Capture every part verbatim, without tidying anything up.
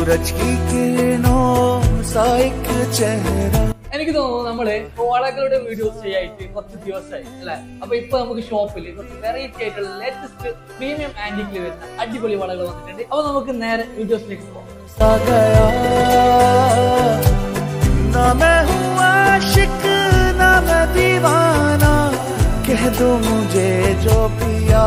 सूरज की किरणों सा एक चेहरा എനിക്ക് തോന്നുന്നു നമ്മള് വളകളുടെ വീഡിയോസ് ചെയ്യായിട്ട് കുറച്ച് ദിവസമായി അല്ലെ. അപ്പൊ ഇപ്പൊ നമുക്ക് ഷോപ്പിൽ കുറച്ച് വെറൈറ്റി ആയിട്ടുള്ള ലേറ്റസ്റ്റ് പ്രീമിയം ആന്റിക്കിൽ വരുന്ന അടിപൊളി വളകൾ വന്നിട്ടുണ്ട്. അപ്പൊ നമുക്ക് നേരെ വീഡിയോസിലേക്ക് പോകാം. ना मैं हूँ आशिक ना मैं दीवाना कह दो मुझे जो पिया.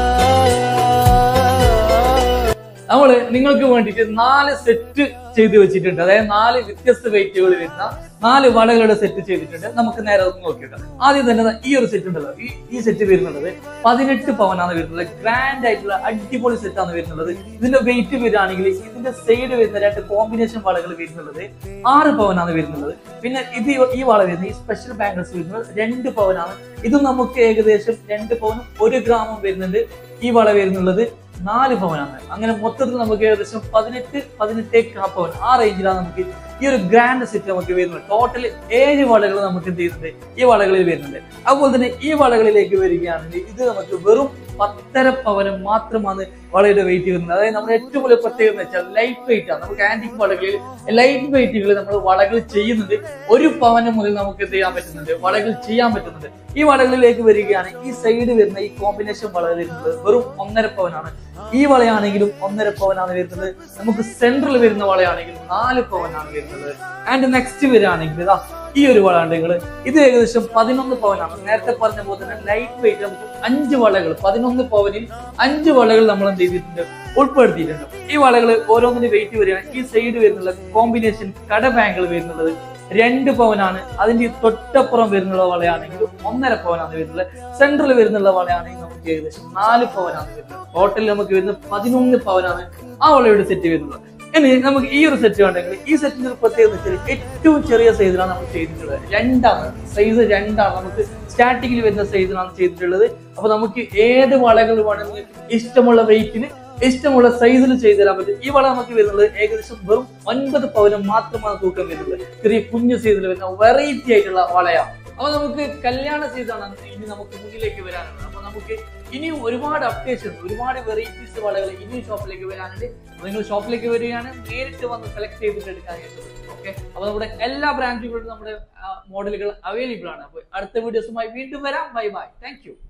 നമ്മള് നിങ്ങൾക്ക് വേണ്ടിയിട്ട് നാല് സെറ്റ് ചെയ്ത് വെച്ചിട്ടുണ്ട്. അതായത് നാല് വ്യത്യസ്ത വെയിറ്റുകൾ വരുന്ന നാല് വളകളുടെ സെറ്റ് ചെയ്തിട്ടുണ്ട്. നമുക്ക് നേരെ ഒന്ന് നോക്കിയിട്ട് ആദ്യം തന്നെ ഈ ഒരു സെറ്റ് ഉണ്ടല്ലോ, ഈ ഈ സെറ്റ് വരുന്നുള്ളത് പതിനെട്ട് പവനാണ് വരുന്നത്. ഗ്രാൻഡ് ആയിട്ടുള്ള അടിപൊളി സെറ്റാണ് വരുന്നുള്ളത്. ഇതിന്റെ വെയിറ്റ് വരികയാണെങ്കിൽ ഇതിന്റെ സൈഡ് വരുന്ന രണ്ട് കോമ്പിനേഷൻ വളകൾ വരുന്നുള്ളത് ആറ് പവനാണ് വരുന്നത്. പിന്നെ ഇത് ഈ വള വരുന്നത് ഈ സ്പെഷ്യൽ ബാംഗിൾസ് വരുന്നത് രണ്ട് പവനാണ്. ഇതും നമുക്ക് ഏകദേശം രണ്ട് പവനും ഒരു ഗ്രാമും വരുന്നുണ്ട്. ഈ വള വരുന്നുള്ളത് നാല് പവനാണ്. അങ്ങനെ മൊത്തത്തിൽ നമുക്ക് ഏകദേശം പതിനെട്ട് പതിനെട്ടേക്കാ പവൻ ആ റേഞ്ചിലാണ് നമുക്ക് ഈ ഒരു ഗ്രാൻഡ് സെറ്റ് നമുക്ക് വരുന്നത്. ടോട്ടൽ ഏഴ് വളകൾ നമുക്ക് എന്ത് ചെയ്യുന്നുണ്ട് ഈ വളകളിൽ വരുന്നുണ്ട്. അതുപോലെ തന്നെ ഈ വളകളിലേക്ക് വരികയാണെങ്കിൽ ഇത് നമുക്ക് വെറും പത്തര പവന് മാത്രമാണ് വളയുടെ വെയിറ്റ് വരുന്നത്. അതായത് നമ്മുടെ ഏറ്റവും വലിയ പ്രത്യേകത എന്ന് വെച്ചാൽ ലൈറ്റ് വെയിറ്റ് ആണ്. നമുക്ക് ആന്റിക് വളകളിൽ ലൈറ്റ് വെയിറ്റുകൾ നമ്മൾ വളകൾ ചെയ്യുന്നുണ്ട്. ഒരു പവന് മുതൽ നമുക്ക് എന്ത് ചെയ്യാൻ പറ്റുന്നുണ്ട് വളകൾ ചെയ്യാൻ പറ്റുന്നുണ്ട്. ഈ വളകളിലേക്ക് വരികയാണ് ഈ സൈഡ് വരുന്ന ഈ കോമ്പിനേഷൻ വള വരുന്നത് വെറും ഒന്നര പവനാണ്. ഈ വളയാണെങ്കിലും ഒന്നര പവനാണ് വരുന്നത്. നമുക്ക് സെൻട്രൽ വരുന്ന വളയാണെങ്കിലും നാല് പവനാണ് വരുന്നത്. ആൻഡ് നെക്സ്റ്റ് വരികയാണെങ്കിൽ ഇതാ ഈ ഒരു വള ഉണ്ട് നിങ്ങൾ, ഇത് ഏകദേശം പതിനൊന്ന് പവനാണ്. നേരത്തെ പറഞ്ഞ പോലെ തന്നെ ലൈറ്റ് വെയിറ്റ് നമുക്ക് അഞ്ച് വളകൾ പതിനൊന്ന് പവനിൽ അഞ്ച് വളകൾ നമ്മൾ എന്ത് ചെയ്തിട്ടുണ്ട് ഉൾപ്പെടുത്തിയിട്ടുണ്ട്. ഈ വളകൾ ഓരോന്നിന്റെ വെയിറ്റ് വരികയാണ്. ഈ സൈഡ് വരുന്നുള്ള കോമ്പിനേഷൻ കട ബാങ്കിൾ വരുന്നുള്ളത് രണ്ട് പവനാണ്. അതിന്റെ തൊട്ടപ്പുറം വരുന്നുള്ള വളയാണെങ്കിൽ ഒന്നര പവനാണ് വരുന്നത്. സെൻട്രൽ വരുന്നുള്ള വളയാണെങ്കിൽ നമുക്ക് ഏകദേശം നാല് പവനാണ് വരുന്നത്. ടോട്ടൽ നമുക്ക് വരുന്നത് പതിനൊന്ന് പവനാണ് ആ വളയുടെ സെറ്റ് വരുന്നത്. ഇനി നമുക്ക് ഈ ഒരു സെറ്റ് ഉണ്ടെങ്കിൽ ഈ സെറ്റിന്റെ പ്രത്യേകത വെച്ചാൽ ഏറ്റവും ചെറിയ സൈസിലാണ് നമ്മൾ ചെയ്തിട്ടുള്ളത്. രണ്ടാണ് സൈസ്, രണ്ടാണ് നമുക്ക് സ്റ്റാർട്ടിങ്ങിൽ വരുന്ന സൈസിലാണ് ചെയ്തിട്ടുള്ളത്. അപ്പൊ നമുക്ക് ഏത് വളകൾ വേണമെങ്കിൽ ഇഷ്ടമുള്ള വെയിറ്റിന് ഇഷ്ടമുള്ള സൈസിൽ ചെയ്തു തരാൻ പറ്റും. ഈ വള നമുക്ക് വരുന്നത് ഏകദേശം വെറും ഒൻപത് പവനും മാത്രമാണ് തൂക്കം വരുന്നത്. ചെറിയ കുഞ്ഞു സൈസിൽ വരുന്ന വെറൈറ്റി ആയിട്ടുള്ള വളയാണ്. അപ്പൊ നമുക്ക് കല്യാണ സീസണാണ് ഇനി നമുക്ക് മുന്നിലേക്ക് വരാനുള്ളത്. അപ്പൊ നമുക്ക് ഇനിയും ഒരുപാട് അപ്ഡേഷൻസ് ഒരുപാട് വെറൈറ്റീസ് വളകൾ ഇനിയും ഷോപ്പിലേക്ക് വരാനുണ്ട്. നിങ്ങൾ ഷോപ്പിലേക്ക് വരികയാണ് നേരിട്ട് വന്ന് സെലക്ട് ചെയ്തിട്ട് എടുക്കാനായിട്ട്. ഓക്കെ, അപ്പൊ നമ്മുടെ എല്ലാ ബ്രാൻഡുകളിലും നമ്മുടെ മോഡലുകൾ അവൈലബിൾ ആണ്. അപ്പൊ അടുത്ത വീഡിയോസുമായി വീണ്ടും വരാം. Bye bye, thank U.